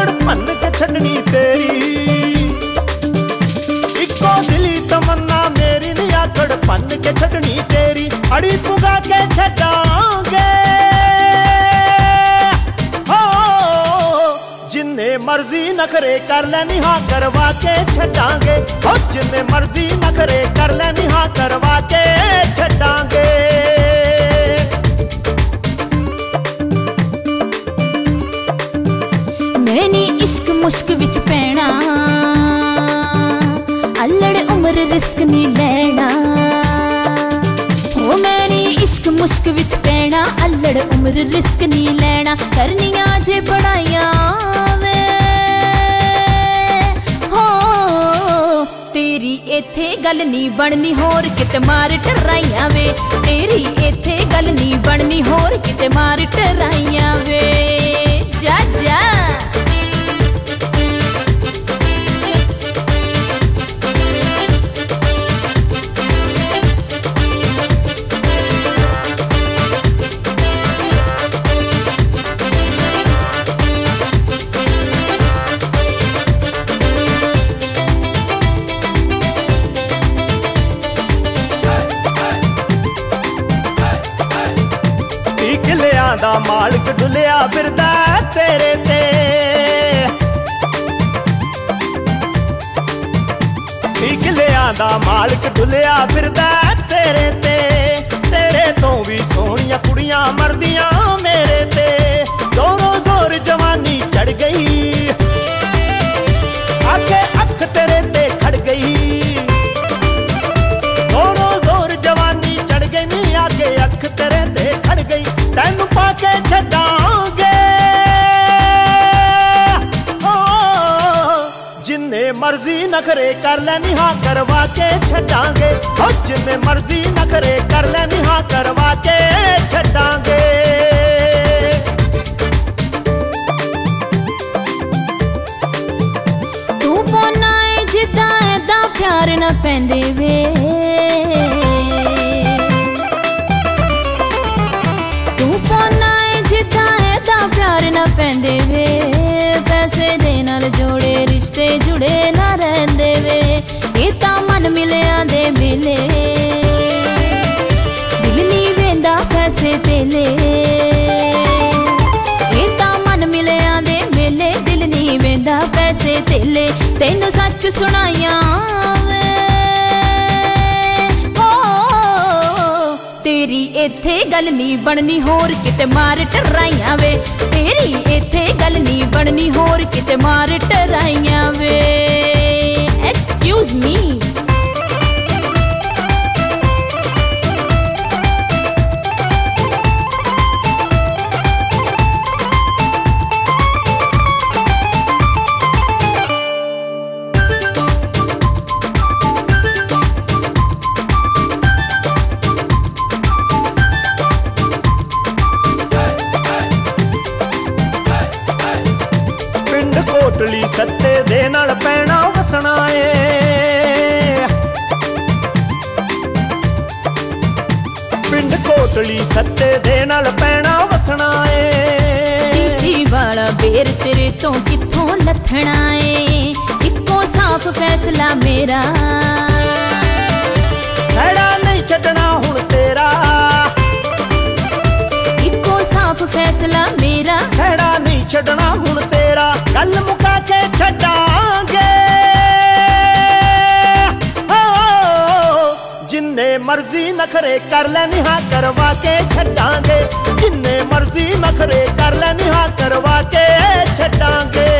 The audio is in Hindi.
आकड़ भन के छड्डनी तेरी, इको दिली तमन्ना मेरी नी आकड़ भन के छड्डनी तेरी, अड़ी पुगा के छड्डांगे हो, जिन्ने मर्जी नखरे कर लैनी हाँ करवा के छड्डांगे, हो जिन्ने मर्जी नखरे कर लैनी हाँ करवा के छड्डांगे। मैंने इश्क मुश्क विच पैना, अल्लड़ उम्र रिस्क नहीं लेना, ओ मैंने इश्क मुश्क विच पैना, अल्लड़ उम्र रिस्क नहीं लेना, करनियां जे पढ़ाइयां वे हो, तेरी इत्थे गल नहीं बननी होर किते मार टराइयां वे, तेरी इत्थे गल नहीं बननी होर किते मार टराइयां वे। जा जा दा मालिक डुलिया फिरदा तेरे ते, किलिया दा मालिक डुलिया फिरदा तेरे ते, तेरे तो भी सोहनियां कुड़ियां मरदियां मेरे ते, जोरों जोर जवानी चढ़ गई आके अख तेरे ते खड़ गई, जोरों जोर जवानी चढ़ गई नी आके अख तेरे ते खड़ गई, तैनू पाके छड्डांगे ओ, जिन्ने मर्जी नखरे कर लैनी हाँ करवा के छड्डांगे, ओ जिन्ने मर्जी नखरे कर लैनी हाँ करवा के छड्डांगे। तू पौना है जिद्दां ऐदा प्यार ना पैंदे वे, प्यार ना पैंदे वे, पैसे दे नाल जोड़े रिश्ते जुड़े ना रहिंदे वे, ये तां मन मिलिया दे मेले, दिल नी वेंदा पैसे तेले, ये तां मन मिलिया दे मेले, दिल नी वेंदा पैसे तेले, तैनू सच सुनाइयां वे हो, तेरी इत्थे गल नी बननी होर किते मार टराइयां वे, तेरी इत्थे गल नी बननी होर किते मार टराइयां वे। Excuse me. कोटली सत्ते दे नाल पैना वसना ए, पिंड कोटली सत्ते दे नाल पैना वसना ए, टीसी वाला बेर तेरे तो कित्थों लथना ए, इक्को साफ फैसला मेरा, खड़ा नहीं छड्डना हुण तेरा, इक्को साफ फैसला मेरा, खड़ा नहीं छड्डना हुण तेरा, गल मुका के छड्डांगे हो, जिन्ने मर्जी नखरे कर लैनी हाँ करवा के छड्डांगे, जिन्ने मर्जी नखरे कर लैनी हाँ करवा के छड्डांगे।